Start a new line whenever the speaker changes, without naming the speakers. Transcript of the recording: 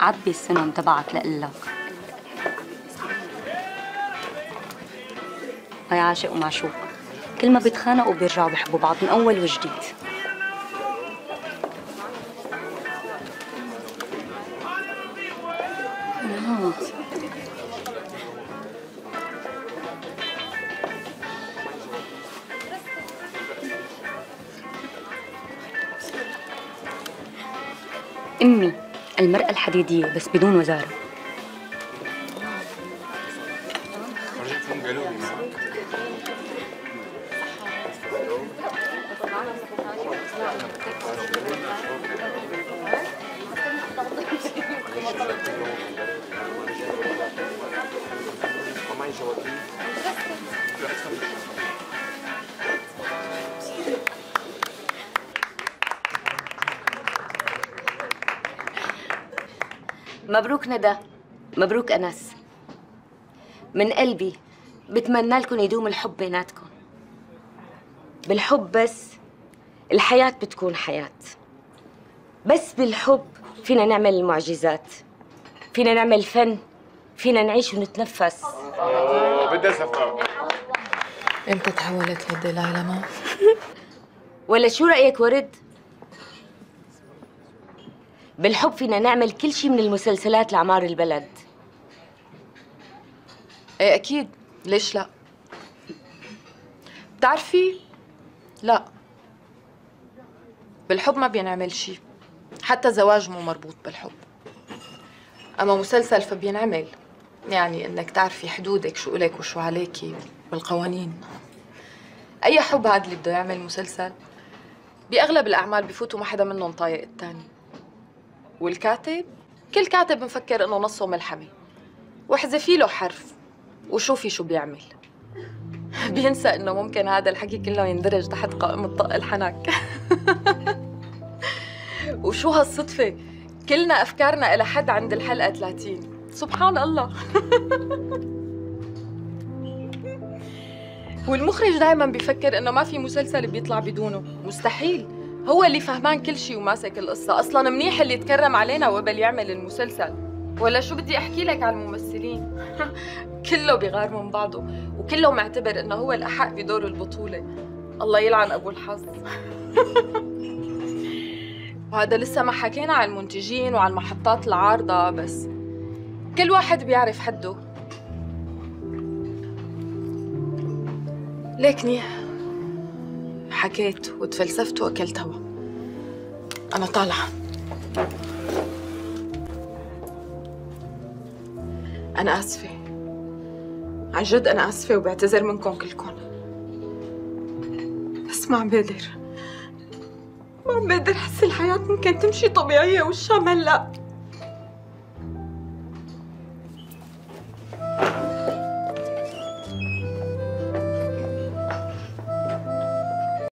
عبي السنن تبعك لقلك. هاي عاشق ومعشوق، كل ما بيتخانقوا بيرجعوا بيحبوا بعض من أول وجديد. أمي المرأة الحديدية بس بدون وزارة.
مبروك ندى، مبروك أنس. من قلبي بتمنى لكم يدوم الحب بيناتكم. بالحب بس الحياة بتكون حياة، بس بالحب فينا نعمل المعجزات، فينا نعمل فن، فينا نعيش ونتنفس.
بدها صفقة.
امتى تحولت يدي لعلمة؟
ولا شو رأيك ورد؟ بالحب فينا نعمل كل شي من المسلسلات لعمار البلد.
ايه اكيد، ليش لا؟ بتعرفي؟ لا، بالحب ما بينعمل شي، حتى زواج مو مربوط بالحب. اما مسلسل فبينعمل، يعني انك تعرفي حدودك، شو إلك وشو عليكي والقوانين. اي حب هاد اللي بده يعمل مسلسل باغلب الاعمال بفوتوا ما حدا منهم طايق الثاني. والكاتب، كل كاتب مفكر انه نصه ملحمه، واحذفي له حرف وشوفي شو بيعمل. بينسى انه ممكن هذا الحكي كله يندرج تحت قائمة طق الحنك. وشو هالصدفة، كلنا افكارنا الى حد عند الحلقة 30. سبحان الله. والمخرج دائما بيفكر انه ما في مسلسل بيطلع بدونه، مستحيل. هو اللي فهمان كل شيء وماسك القصة، اصلا منيح اللي تكرم علينا وقبل يعمل المسلسل. ولا شو بدي احكي لك على الممثلين. كله بيغار من بعضه، وكله معتبر انه هو الاحق بدور البطولة. الله يلعن ابو الحظ. وهذا لسه ما حكينا عن المنتجين وعن المحطات العارضة، بس كل واحد بيعرف حده. ليكني حكيت وتفلسفت واكلت هوا. انا طالعة. انا اسفة، عن جد انا اسفة وبعتذر منكم كلكم، بس ما عم بقدر احس الحياة ممكن تمشي طبيعية والشام هلا.